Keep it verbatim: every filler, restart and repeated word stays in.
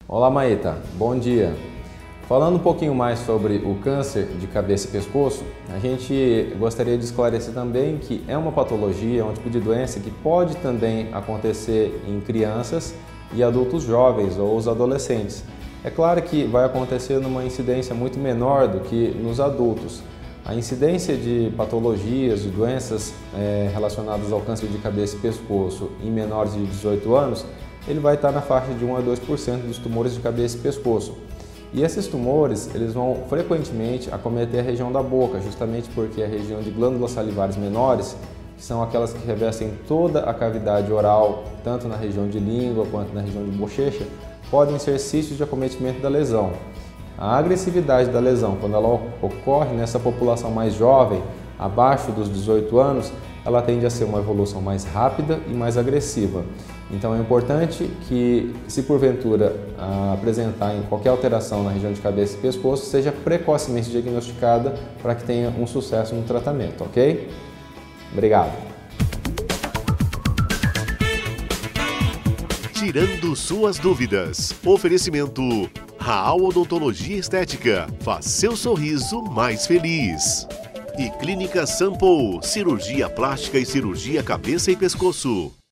Olá, Maíta, bom dia. Falando um pouquinho mais sobre o câncer de cabeça e pescoço, a gente gostaria de esclarecer também que é uma patologia, é um tipo de doença que pode também acontecer em crianças e adultos jovens ou os adolescentes. É claro que vai acontecer numa incidência muito menor do que nos adultos. A incidência de patologias, de doenças é, relacionadas ao câncer de cabeça e pescoço em menores de dezoito anos, ele vai estar na faixa de um a dois por cento dos tumores de cabeça e pescoço. E esses tumores, eles vão frequentemente acometer a região da boca, justamente porque a região de glândulas salivares menores, que são aquelas que revestem toda a cavidade oral, tanto na região de língua quanto na região de bochecha, podem ser sítios de acometimento da lesão. A agressividade da lesão, quando ela ocorre nessa população mais jovem, abaixo dos dezoito anos, ela tende a ser uma evolução mais rápida e mais agressiva. Então é importante que, se porventura apresentar em qualquer alteração na região de cabeça e pescoço, seja precocemente diagnosticada para que tenha um sucesso no tratamento, ok? Obrigado! Tirando suas dúvidas. Oferecimento Raal Odontologia Estética. Faz seu sorriso mais feliz. E Clínica Sample, cirurgia plástica e cirurgia cabeça e pescoço.